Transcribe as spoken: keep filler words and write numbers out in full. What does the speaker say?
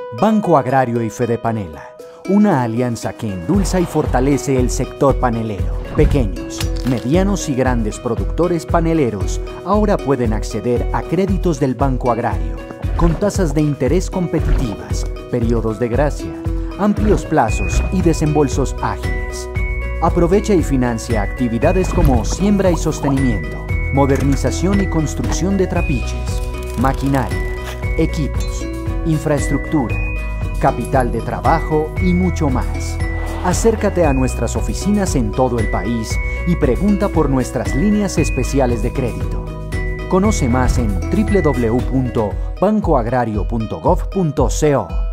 Banco Agrario y Fedepanela, una alianza que endulza y fortalece el sector panelero. Pequeños, medianos y grandes productores paneleros ahora pueden acceder a créditos del Banco Agrario, con tasas de interés competitivas, periodos de gracia, amplios plazos y desembolsos ágiles. Aprovecha y financia actividades como siembra y sostenimiento, modernización y construcción de trapiches, maquinaria, equipos, infraestructura, capital de trabajo y mucho más. Acércate a nuestras oficinas en todo el país y pregunta por nuestras líneas especiales de crédito. Conoce más en w w w punto banco agrario punto gov punto co.